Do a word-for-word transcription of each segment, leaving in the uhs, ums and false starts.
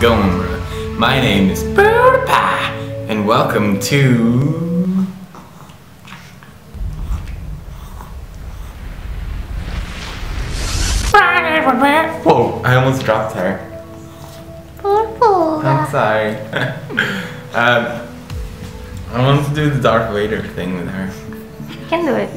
going, bro? My name is PewDiePie, and welcome to... Whoa, I almost dropped her. I'm sorry. um, I want to do the Darth Vader thing with her. You can do it.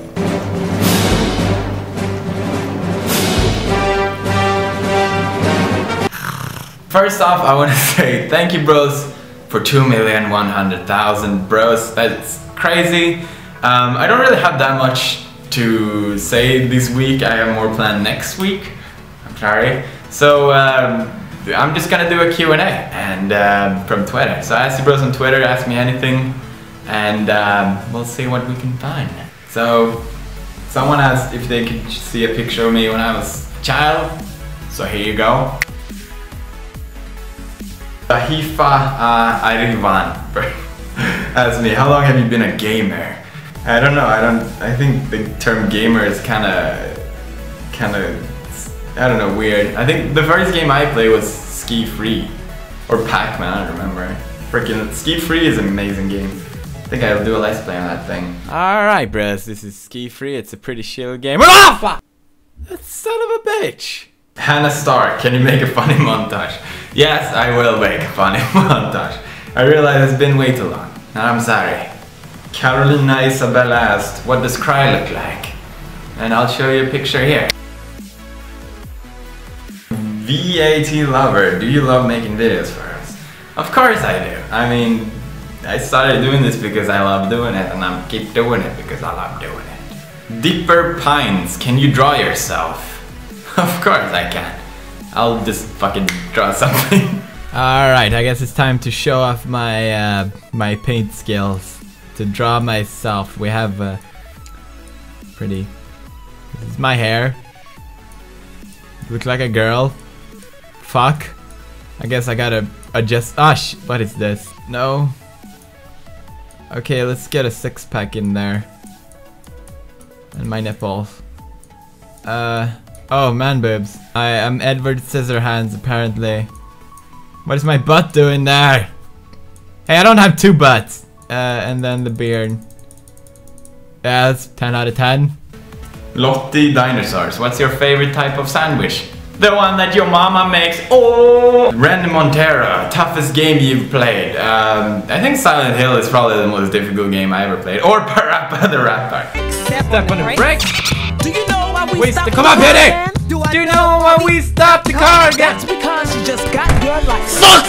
First off, I want to say thank you, bros, for two million one hundred thousand bros. That's crazy. Um, I don't really have that much to say this week. I have more planned next week. I'm sorry. So um, I'm just gonna do a Q and A and um, from Twitter. So ask you bros on Twitter, ask me anything, and um, we'll see what we can find. So someone asked if they could see a picture of me when I was a child. So here you go. Sahifa uh, Arivan asked me, how long have you been a gamer? I don't know, I don't, I think the term gamer is kinda, kinda, I don't know, weird. I think the first game I played was Ski Free, or Pac-Man, I don't remember. Freaking, Ski Free is an amazing game. I think I'll do a let's play on that thing. Alright bros, this is Ski Free, it's a pretty chill game. Ah, that son of a bitch! Hannah Stark, can you make a funny montage? Yes, I will make a funny montage. I realize it's been way too long, and I'm sorry. Carolina Isabella asked, what does cry look like? And I'll show you a picture here. V A T Lover, do you love making videos for us? Of course I do. I mean, I started doing this because I love doing it, and I'm keep doing it because I love doing it. Deeper Pines, can you draw yourself? Of course I can. I'll just fucking draw something. Alright, I guess it's time to show off my uh, my paint skills. To draw myself. We have uh, pretty... This is my hair. Look like a girl. Fuck. I guess I gotta adjust... Ah, sh what is this? No. Okay, let's get a six pack in there. And my nipples. Uh... Oh, man boobs. I am Edward Scissorhands, apparently. What is my butt doing there? Hey, I don't have two butts. Uh, and then the beard. Yeah, that's ten out of ten. Lottie Dinosaurs, what's your favorite type of sandwich? The one that your mama makes. Oh! Ren Montero, toughest game you've played. Um, I think Silent Hill is probably the most difficult game I ever played. Or Parappa the Rapper. Step on the brake. Do you know why we Wait, stopped come on, the car Penny! again? Do, Do you know why we stopped the car again? That's because you just got your license. Fuck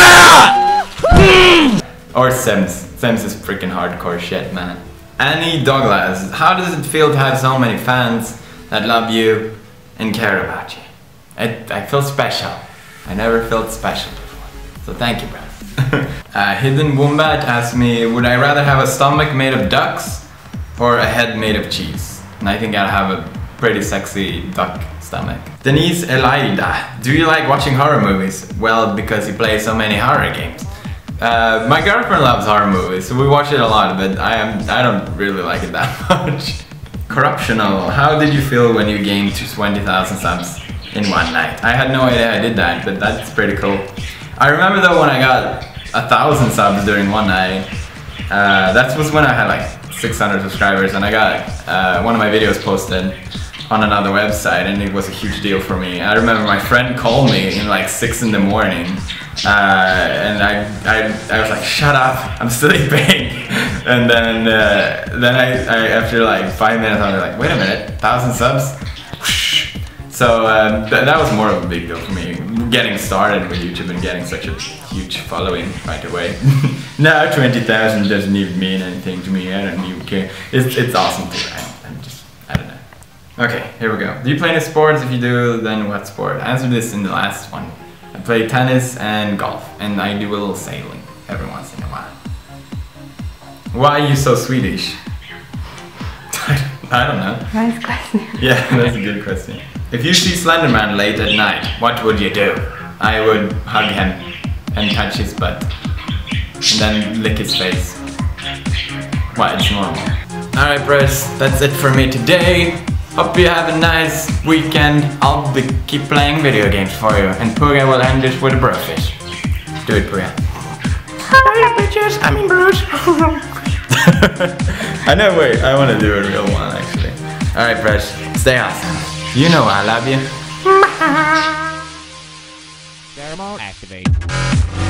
yeah! Or Sims. Sims is freaking hardcore shit, man. Annie Douglas, how does it feel to have so many fans that love you and care about you? I, I feel special. I never felt special before. So thank you, bro. uh, Hidden Wombat asked me, would I rather have a stomach made of ducks or a head made of cheese? And I think I'll have a pretty sexy duck stomach. Denise Elida, do you like watching horror movies? Well, because you play so many horror games. Uh, my girlfriend loves horror movies, so we watch it a lot, but I am I don't really like it that much. Corruptional, how did you feel when you gained twenty thousand subs in one night? I had no idea I did that, but that's pretty cool. I remember though when I got a thousand subs during one night. Uh, that was when I had like six hundred subscribers, and I got uh, one of my videos posted on another website, and it was a huge deal for me. I remember my friend called me in like six in the morning, uh, and I, I I was like, shut up, I'm sleeping. And then uh, then I, I after like five minutes I was like, wait a minute, thousand subs. So um, th that was more of a big deal for me, getting started with YouTube and getting such a huge following right away. Now twenty thousand doesn't even mean anything to me, I don't even care. It's, it's awesome too, right? I'm just, I don't know. Okay, here we go. Do you play any sports? If you do, then what sport? I answered this in the last one. I play tennis and golf, and I do a little sailing every once in a while. Why are you so Swedish? I don't know. Nice question. Yeah, that's a good question. If you see Slenderman late at night, what would you do? I would hug him and touch his butt. And then lick his face. Well, it's normal. Alright bros, that's it for me today. Hope you have a nice weekend. I'll be keep playing video games for you. And Puga will end this with a brofish. Do it, Priya. Hi, bitches. I mean, Bruce. I know, wait, I want to do a real one, actually. Alright, Fresh, stay awesome. You know I love you. Pheromone activate.